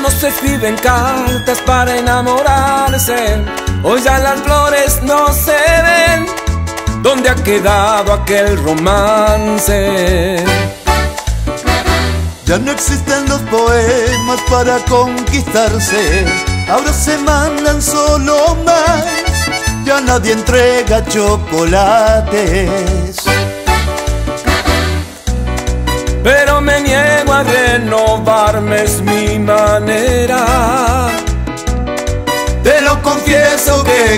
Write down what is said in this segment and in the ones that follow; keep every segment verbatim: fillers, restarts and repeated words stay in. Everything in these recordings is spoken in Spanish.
no se escriben cartas para enamorarse. Hoy ya las flores no se ven. ¿Dónde ha quedado aquel romance? Ya no existen los poemas para conquistarse. Ahora se mandan solo más. Ya nadie entrega chocolates. Pero me niego a renovarme, es mi manera. Te lo confieso que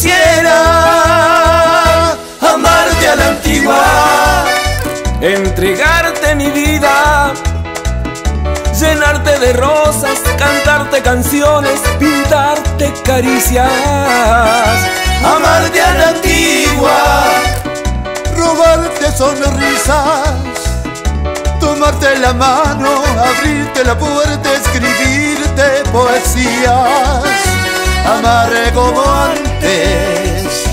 quisiera amarte a la antigua, entregarte mi vida, llenarte de rosas, cantarte canciones, pintarte caricias. Amarte a la antigua, robarte sonrisas, tomarte la mano, abrirte la puerta, escribirte poesías. Amaré como antes.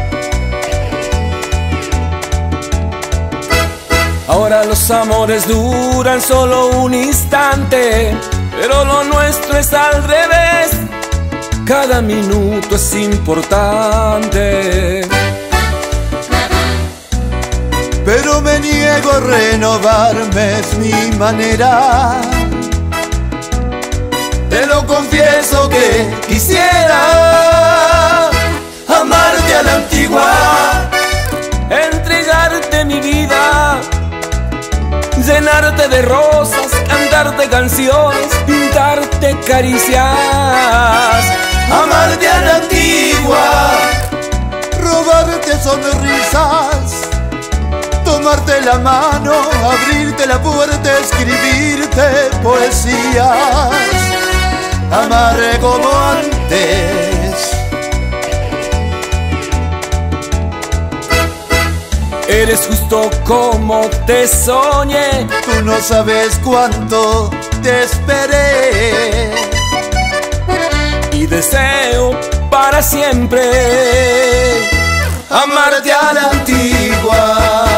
Ahora los amores duran solo un instante, pero lo nuestro es al revés. Cada minuto es importante. Pero me niego a renovarme, es mi manera. Te lo confieso que quisiera amarte a la antigua, entregarte mi vida, llenarte de rosas, cantarte canciones, pintarte caricias. Amarte a la antigua, robarte sonrisas, tomarte la mano, abrirte la puerta, escribirte poesías. Amaré como antes. Eres justo como te soñé. Tú no sabes cuánto te esperé Y deseo para siempre amarte a la antigua.